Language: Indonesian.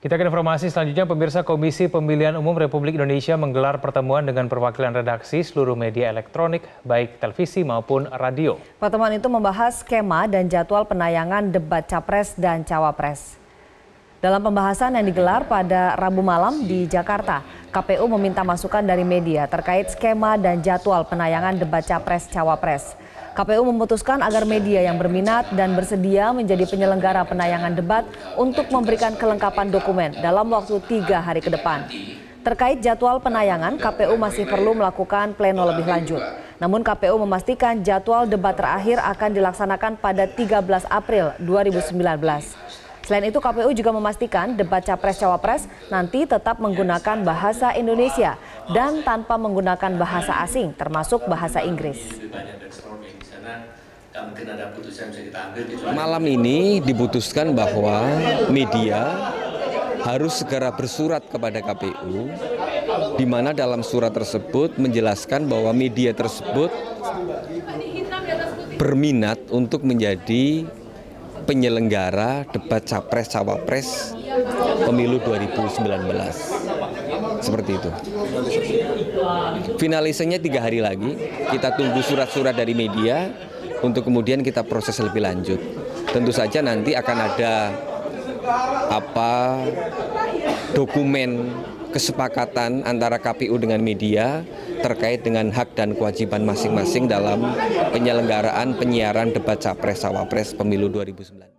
Kita ke informasi selanjutnya, pemirsa. Komisi Pemilihan Umum Republik Indonesia menggelar pertemuan dengan perwakilan redaksi seluruh media elektronik, baik televisi maupun radio. Pertemuan itu membahas skema dan jadwal penayangan debat Capres dan Cawapres. Dalam pembahasan yang digelar pada Rabu malam di Jakarta, KPU meminta masukan dari media terkait skema dan jadwal penayangan debat Capres-Cawapres. KPU memutuskan agar media yang berminat dan bersedia menjadi penyelenggara penayangan debat untuk memberikan kelengkapan dokumen dalam waktu 3 hari ke depan. Terkait jadwal penayangan, KPU masih perlu melakukan pleno lebih lanjut. Namun KPU memastikan jadwal debat terakhir akan dilaksanakan pada 13 April 2019. Selain itu, KPU juga memastikan debat Capres-Cawapres nanti tetap menggunakan bahasa Indonesia dan tanpa menggunakan bahasa asing, termasuk bahasa Inggris. Malam ini diputuskan bahwa media harus segera bersurat kepada KPU, di mana dalam surat tersebut menjelaskan bahwa media tersebut berminat untuk menjadi penyelenggara debat Capres-Cawapres pemilu 2019. Seperti itu. Finalisasinya 3 hari lagi. Kita tunggu surat-surat dari media untuk kemudian kita proses lebih lanjut. Tentu saja nanti akan ada dokumen kesepakatan antara KPU dengan media terkait dengan hak dan kewajiban masing-masing dalam penyelenggaraan penyiaran debat Capres-Cawapres pemilu 2019.